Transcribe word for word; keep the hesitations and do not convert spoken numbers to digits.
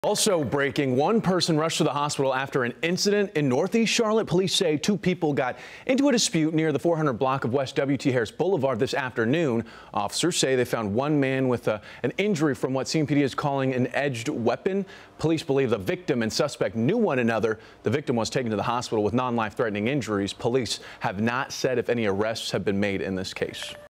Also breaking, one person rushed to the hospital after an incident in Northeast Charlotte. Police say two people got into a dispute near the four hundred block of West W T Harris Boulevard this afternoon. Officers say they found one man with a, an injury from what C M P D is calling an edged weapon. Police believe the victim and suspect knew one another. The victim was taken to the hospital with non-life threatening injuries. Police have not said if any arrests have been made in this case.